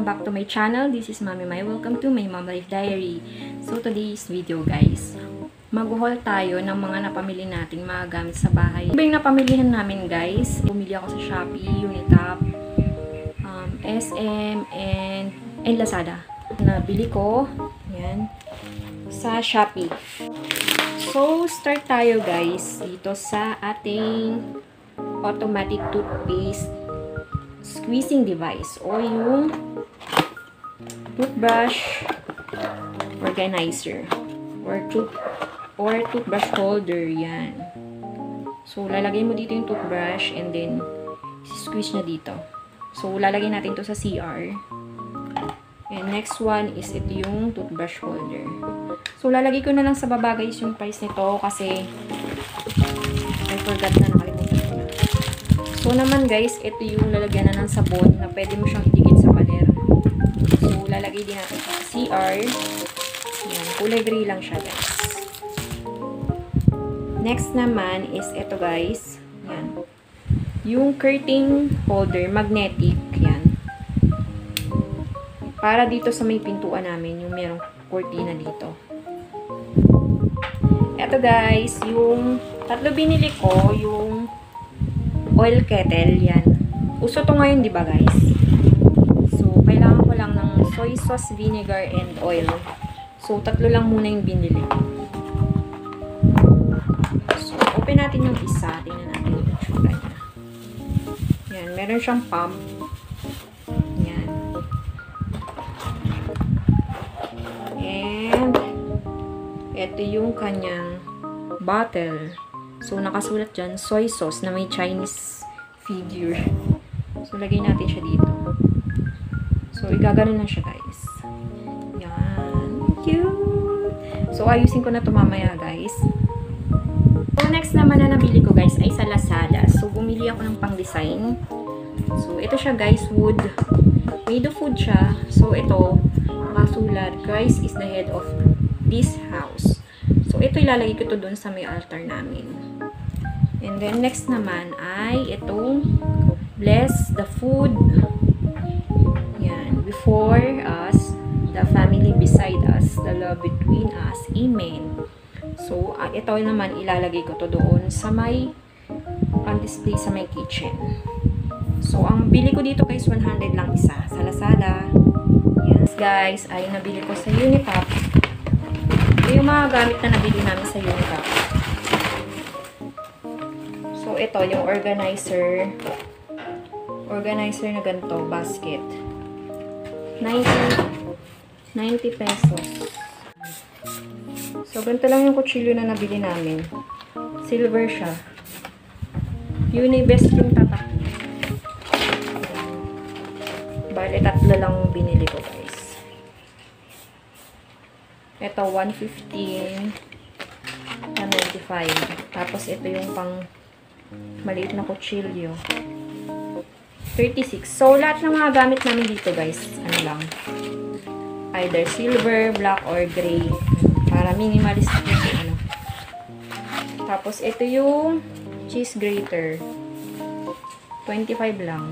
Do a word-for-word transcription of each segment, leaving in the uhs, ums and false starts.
back to my channel. This is Mami Mai. Welcome to my Mom Life Diary. So today's video guys, mag-haul tayo ng mga napamili nating mga gamit sa bahay. Iba yung napamilihan namin guys. Bumili ako sa Shopee, Unitap, um, S M, and, and Lazada. Nabili ko, yan, sa Shopee. So, start tayo guys dito sa ating automatic toothpaste squeezing device o yung toothbrush organizer or tooth or toothbrush holder, yan. So, lalagay mo dito yung toothbrush and then squeeze niya dito. So, lalagay natin to sa C R. And next one is ito yung toothbrush holder. So, lalagay ko na lang sa baba guys yung price nito kasi I forgot na, nakalimutan ko na. So, naman guys, ito yung lalagyan na ng sabon na pwede mo siyang idikit sa pader. So, lalagay din natin sa C R. Yan, kulay gray lang siya guys. Next naman is ito guys. Yan. Yung curtain holder, magnetic. Yan. Para dito sa may pintuan namin, yung merong kurtina dito. Ito guys, yung tatlo binili ko, yung oil kettle, yan. Uso to ngayon, di ba guys? So, kailangan ko lang ng soy sauce, vinegar, and oil. So, tatlo lang muna yung binili. So, open natin yung isa. Tingnan natin yung itsura niya. Yan, meron siyang pump. Yan. And, ito yung kanyang bottle. So, nakasulat dyan, soy sauce na may Chinese figure. So, lagay natin siya dito. So, igaganon na siya, guys. Yan. Cute! So, ayusin ko na ito mamaya, guys. So, next naman na nabili ko, guys, ay sa Lazada. So, bumili ako ng pang-design. So, ito siya, guys, wood. Made of wood siya. So, ito, nakasulat, Christ is the head of this house. So, ito ilalagay ko to dun sa may altar namin. And then, next naman ay itong bless the food. Yan. Before us, the family beside us, the love between us. Amen. So, uh, ito naman ilalagay ko to doon sa may on-display sa may kitchen. So, ang bili ko dito guys, one hundred lang isa sa Lazada. Yes guys, ay nabili ko sa Unitap. Ito yung mga gamit na nabili namin sa Unitap. So, ito yung organizer. Organizer na ganito, basket. ninety pesos. So, ganito lang yung kutsilyo na nabili namin. Silver siya. Unibest yung tatak. Bale, tatlo lang binili ko guys. Ito, one fifteen. one ninety-five. Tapos, ito yung pang maliit na kutsilyo. thirty-six. So, lahat ng mga gamit namin dito guys, ano lang, either silver, black, or gray. Para minimalist yung ano. Tapos, ito yung cheese grater. twenty-five lang.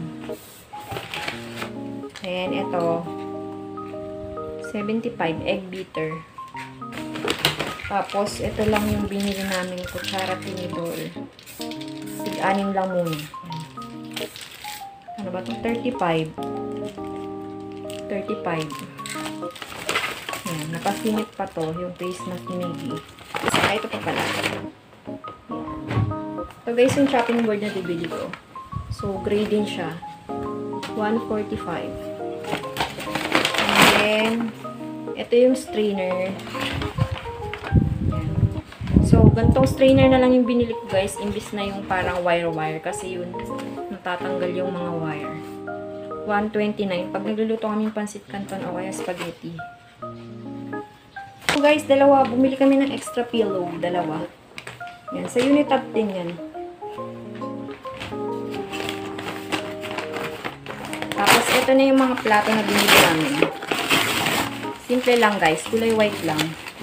And ito, seventy-five, egg beater. Tapos, ito lang yung binili namin kutsara tinidor. Tig-anim lang muna. Ano ba ito? thirty-five. thirty-five. Yan, nakasinip pa to. Yung face na kinigi. Saka ito pa pala. So guys, yung chopping board na bibili ko. So, gray din siya. one forty-five. And then, ito yung strainer. So, gantong strainer na lang yung binili ko guys, imbis na yung parang wire-wire kasi yun, natatanggal yung mga wire. one twenty-nine. Pag nagluluto kami pansit canton o kaya spaghetti. So guys, dalawa. Bumili kami ng extra pillow. Dalawa. Yan. Sa Unitap din yan. Tapos, ito na yung mga plato na binili namin. Simple lang guys. Kulay white lang.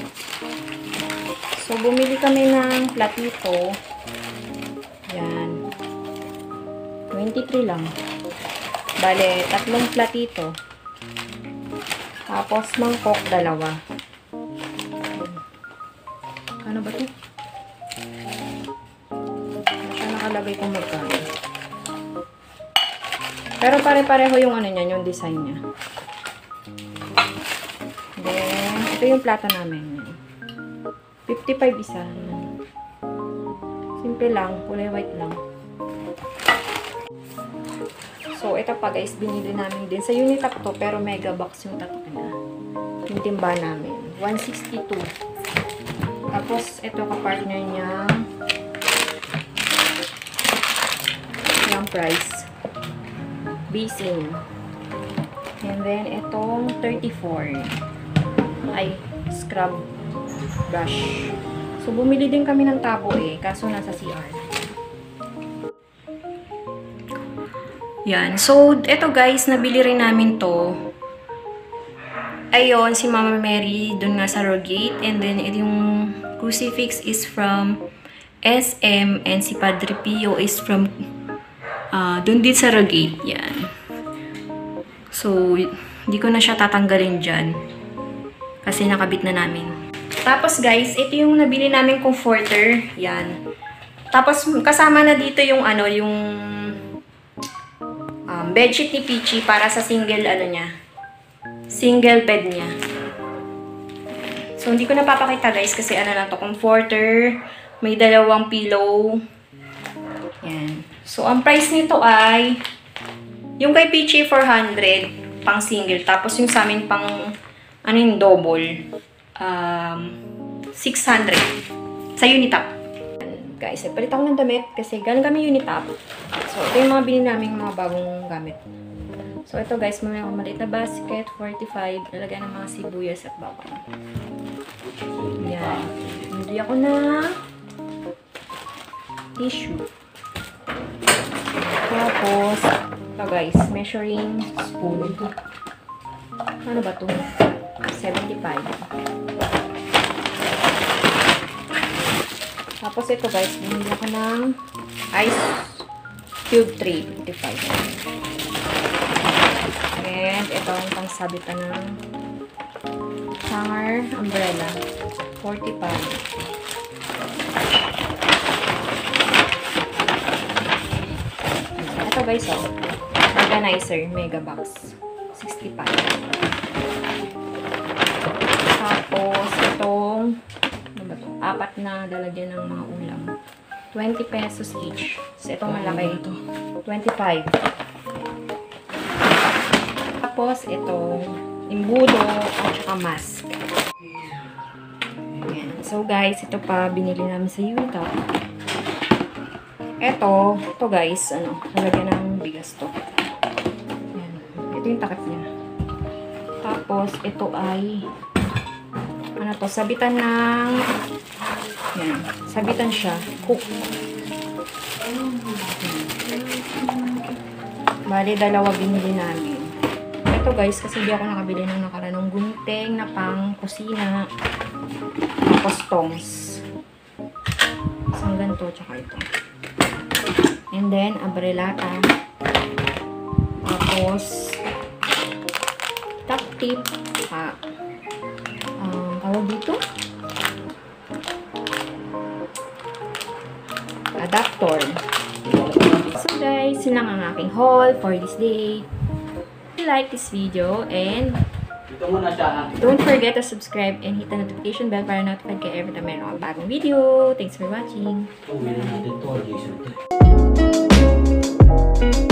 So, bumili kami ng platito. Yan. twenty-three lang. Bale, tatlong platito. Tapos, mangkok, dalawa. Ano ba ito? Siya nakalagay kung magkano. Pero pare-pareho yung ano niya, yung design niya. Then, ito yung plato namin. fifty-five isa. Simple lang, kulay white lang. So, ito pa guys, binili namin din. Sa Unitap to, pero mega box yung tatak na. Yung timba namin. one sixty-two. Tapos, ito ka-partner niya. Yung price. Basin. And then, itong thirty-four. Ay, scrub brush. So, bumili din kami ng tabo eh. Kaso, nasa C R. Yan. So, eto guys, nabili rin namin to. Ayun, si Mama Mary, dun nga sa Rogate. And then, yung crucifix is from S M. And si Padre Pio is from uh, dun din sa Rogate. Yan. So, hindi ko na siya tatanggalin dyan. Kasi nakabit na namin. Tapos guys, ito yung nabili namin comforter. Yan. Tapos, kasama na dito yung ano, yung um, bedsheet ni Peachy para sa single ano niya. Single bed niya. So, hindi ko napapakita guys kasi ano lang to, comforter. May dalawang pillow. Yan. So, ang price nito ay yung kay Peachy four hundred pang single. Tapos yung sa amin pang ano yung double. Um, six hundred. Sa Unitap. Guys, palit ako ng damit kasi galing kami Unitap. So, ito yung mga binili namin mga bagong gamit. So, ito guys, may mga maliit na basket, forty-five. Lalagyan ng mga sibuyas at bawang. Yan. Hindi ako na tissue. Tapos, ito guys, measuring spoon. Ano ba ito? seventy-five. Tapos ito guys, bumili ako ng ice cube tray, fifty-five. And ito ang pangsabitan ng hanger umbrella, forty-five. Ito guys, oh, organizer, mega box, sixty-five. Tapos itong ano ba to? Apat na lalagyan ng mga ulam, twenty pesos each. So itong malaki ito, twenty-five. Tapos itong imbudo at saka mask. Ayan. So guys, ito pa binili namin sa Unitap. Ito, ito guys, ano, lalagyan ng bigas to. Ayan. Ito yung takip niya. Tapos ito ay ano to, sabitan ng yan, sabitan siya, hook. Bali, dalawa binili namin. Ito guys, kasi hindi ako nakabili ng nakaranong gunting na pang kusina. Tapos tongs. Isang ganito, tsaka ito. And then, abrelata. Tapos, top tip. Ha. Um, tawag dito? Adapter. So guys, yun lang ang aking haul for this day. If you like this video and don't forget to subscribe and hit the notification bell para notified kayo every time meron akong bagong video. Thanks for watching.